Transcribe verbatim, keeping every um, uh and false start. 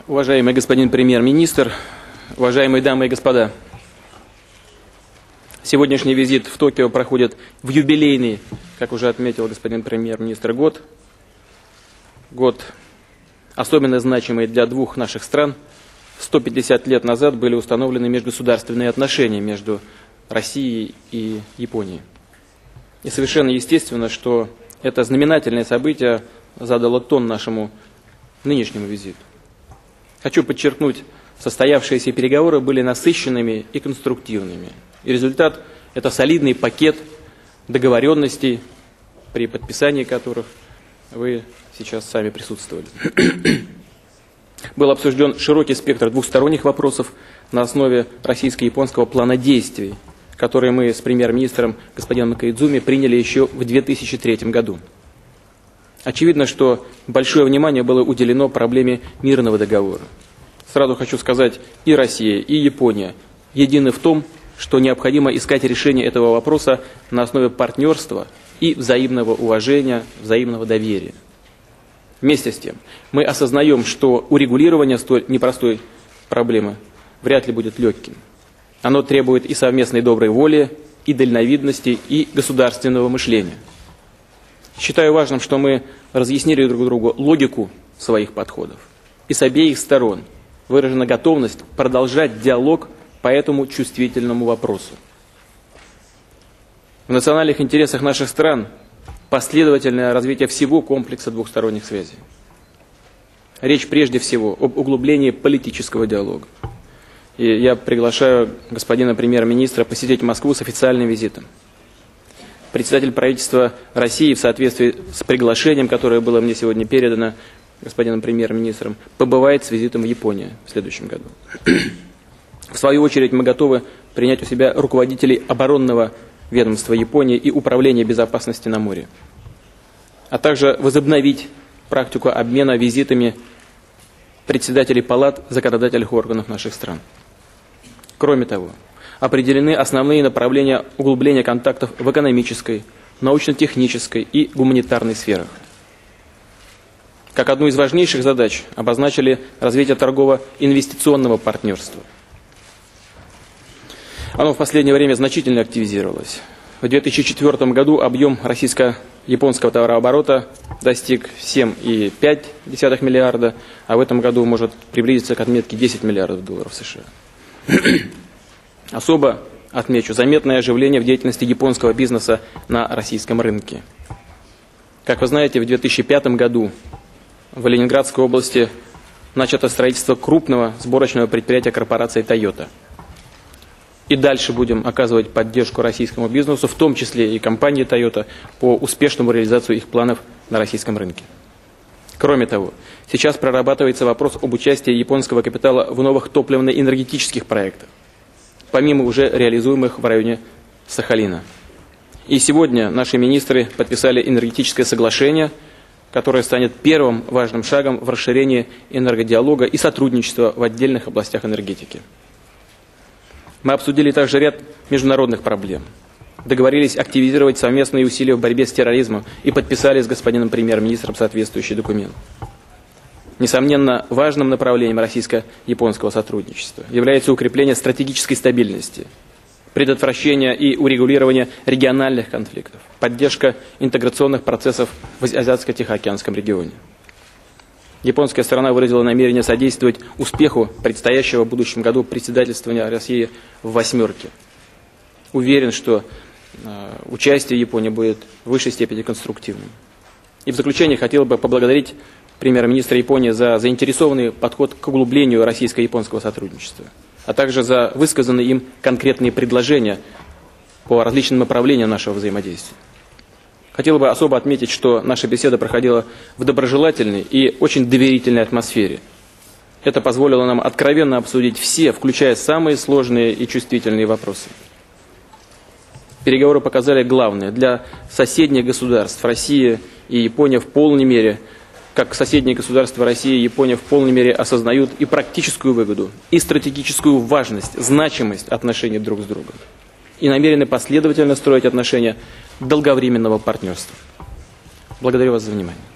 Уважаемый господин премьер-министр, уважаемые дамы и господа, сегодняшний визит в Токио проходит в юбилейный, как уже отметил господин премьер-министр, год. Год особенно значимый для двух наших стран. сто пятьдесят лет назад были установлены межгосударственные отношения между Россией и Японией. И совершенно естественно, что это знаменательное событие задало тон нашему нынешнему визиту. Хочу подчеркнуть, состоявшиеся переговоры были насыщенными и конструктивными. И результат – это солидный пакет договоренностей, при подписании которых вы сейчас сами присутствовали. Был обсужден широкий спектр двухсторонних вопросов на основе российско-японского плана действий, который мы с премьер-министром господином KOIZUMI приняли еще в две тысячи третьем году. Очевидно, что большое внимание было уделено проблеме мирного договора. Сразу хочу сказать, и Россия, и Япония едины в том, что необходимо искать решение этого вопроса на основе партнерства и взаимного уважения, взаимного доверия. Вместе с тем, мы осознаем, что урегулирование столь непростой проблемы вряд ли будет легким. Оно требует и совместной доброй воли, и дальновидности, и государственного мышления. Считаю важным, что мы разъяснили друг другу логику своих подходов. И с обеих сторон выражена готовность продолжать диалог по этому чувствительному вопросу. В национальных интересах наших стран последовательное развитие всего комплекса двухсторонних связей. Речь прежде всего об углублении политического диалога. И я приглашаю господина премьер-министра посетить Москву с официальным визитом. Председатель правительства России в соответствии с приглашением, которое было мне сегодня передано господином премьер-министром, побывает с визитом в Японию в следующем году. В свою очередь мы готовы принять у себя руководителей оборонного ведомства Японии и управления безопасности на море, а также возобновить практику обмена визитами председателей палат законодательных органов наших стран. Кроме того, определены основные направления углубления контактов в экономической, научно-технической и гуманитарной сферах. Как одну из важнейших задач обозначили развитие торгово-инвестиционного партнерства. Оно в последнее время значительно активизировалось. В две тысячи четвёртом году объем российско-японского товарооборота достиг семь и пять десятых миллиарда, а в этом году может приблизиться к отметке десять миллиардов долларов США. Особо отмечу заметное оживление в деятельности японского бизнеса на российском рынке. Как вы знаете, в две тысячи пятом году в Ленинградской области начато строительство крупного сборочного предприятия корпорации Toyota. И дальше будем оказывать поддержку российскому бизнесу, в том числе и компании Toyota, по успешному реализации их планов на российском рынке. Кроме того, сейчас прорабатывается вопрос об участии японского капитала в новых топливно-энергетических проектах, помимо уже реализуемых в районе Сахалина. И сегодня наши министры подписали энергетическое соглашение, которое станет первым важным шагом в расширении энергодиалога и сотрудничества в отдельных областях энергетики. Мы обсудили также ряд международных проблем, договорились активизировать совместные усилия в борьбе с терроризмом и подписали с господином премьер-министром соответствующий документ. Несомненно, важным направлением российско-японского сотрудничества является укрепление стратегической стабильности, предотвращение и урегулирование региональных конфликтов, поддержка интеграционных процессов в Азиатско-Тихоокеанском регионе. Японская сторона выразила намерение содействовать успеху предстоящего в будущем году председательствования России в «восьмерке». Уверен, что э, участие Японии будет в высшей степени конструктивным. И в заключение хотел бы поблагодарить премьер-министра Японии за заинтересованный подход к углублению российско-японского сотрудничества, а также за высказанные им конкретные предложения по различным направлениям нашего взаимодействия. Хотел бы особо отметить, что наша беседа проходила в доброжелательной и очень доверительной атмосфере. Это позволило нам откровенно обсудить все, включая самые сложные и чувствительные вопросы. Переговоры показали главное: для соседних государств Россия и Япония в полной мере, как соседние государства России и Япония в полной мере осознают и практическую выгоду, и стратегическую важность, значимость отношений друг с другом, и намерены последовательно строить отношения долговременного партнерства. Благодарю вас за внимание.